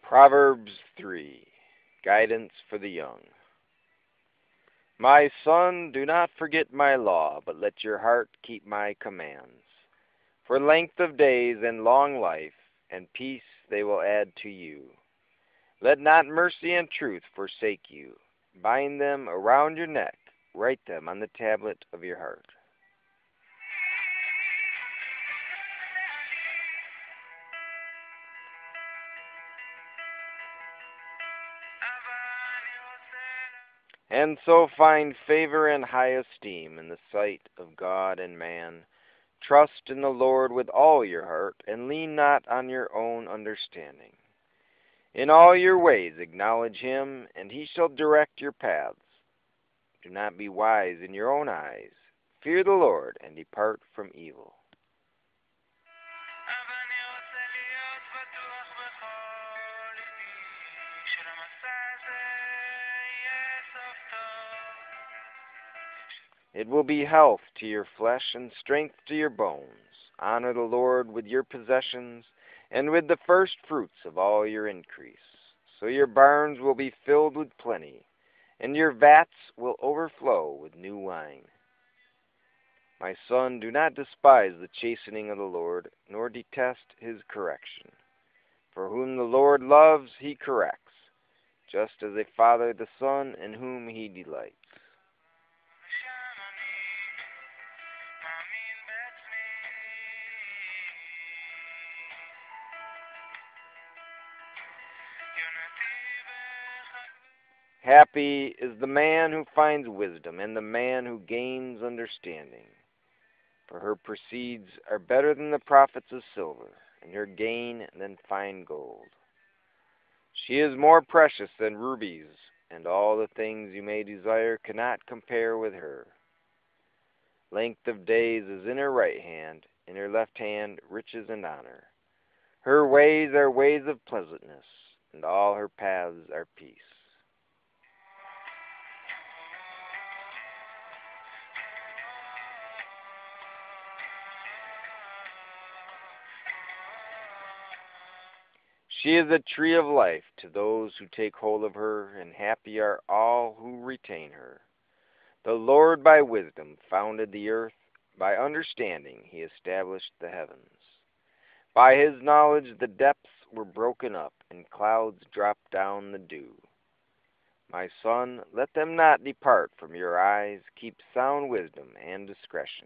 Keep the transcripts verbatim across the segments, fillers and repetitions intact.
Proverbs three, Guidance for the Young. My son, do not forget my law, but let your heart keep my commands. For length of days and long life and peace they will add to you. Let not mercy and truth forsake you. Bind them around your neck, write them on the tablet of your heart. And so find favor and high esteem in the sight of God and man. Trust in the Lord with all your heart, and lean not on your own understanding. In all your ways acknowledge him, and he shall direct your paths. Do not be wise in your own eyes. Fear the Lord, and depart from evil. It will be health to your flesh and strength to your bones. Honor the Lord with your possessions and with the first fruits of all your increase. So your barns will be filled with plenty, and your vats will overflow with new wine. My son, do not despise the chastening of the Lord, nor detest his correction. For whom the Lord loves, he corrects, just as a father the son in whom he delights. Happy is the man who finds wisdom, and the man who gains understanding. For her proceeds are better than the profits of silver, and her gain than fine gold. She is more precious than rubies, and all the things you may desire cannot compare with her. Length of days is in her right hand, in her left hand riches and honor. Her ways are ways of pleasantness, and all her paths are peace. She is a tree of life to those who take hold of her, and happy are all who retain her. The Lord by wisdom founded the earth, by understanding he established the heavens. By his knowledge the depths were broken up, and clouds dropped down the dew. My son, let them not depart from your eyes. Keep sound wisdom and discretion.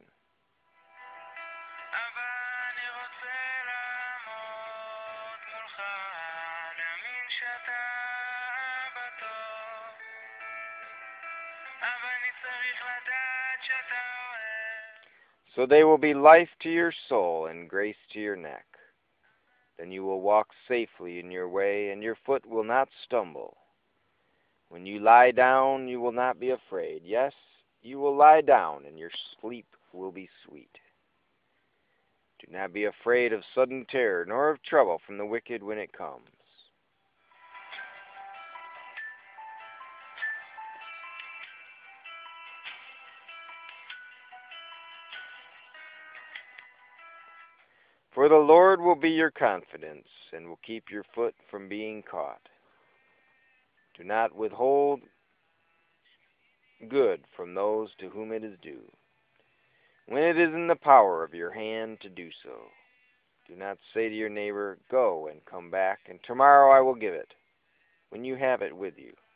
So they will be life to your soul and grace to your neck. Then you will walk safely in your way, and your foot will not stumble. When you lie down, you will not be afraid. Yes, you will lie down, and your sleep will be sweet. Do not be afraid of sudden terror, nor of trouble from the wicked when it comes. For the Lord will be your confidence, and will keep your foot from being caught. Do not withhold good from those to whom it is due, when it is in the power of your hand to do so. Do not say to your neighbor, "Go and come back, and tomorrow I will give it," when you have it with you.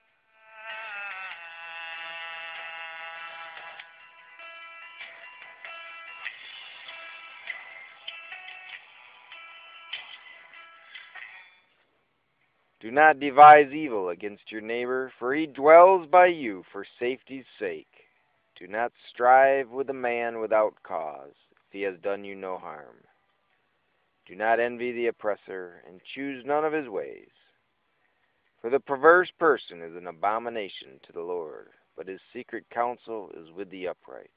Do not devise evil against your neighbor, for he dwells by you for safety's sake. Do not strive with a man without cause, if he has done you no harm. Do not envy the oppressor, and choose none of his ways. For the perverse person is an abomination to the Lord, but his secret counsel is with the upright.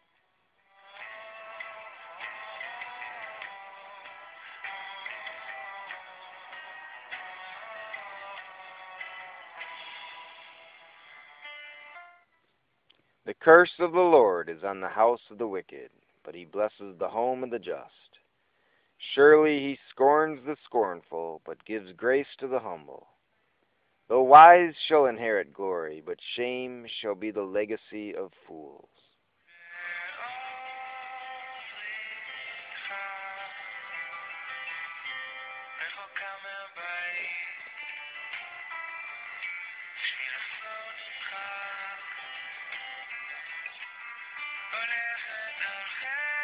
The curse of the Lord is on the house of the wicked, but he blesses the home of the just. Surely he scorns the scornful, but gives grace to the humble. The wise shall inherit glory, but shame shall be the legacy of fools. הולכת על חלק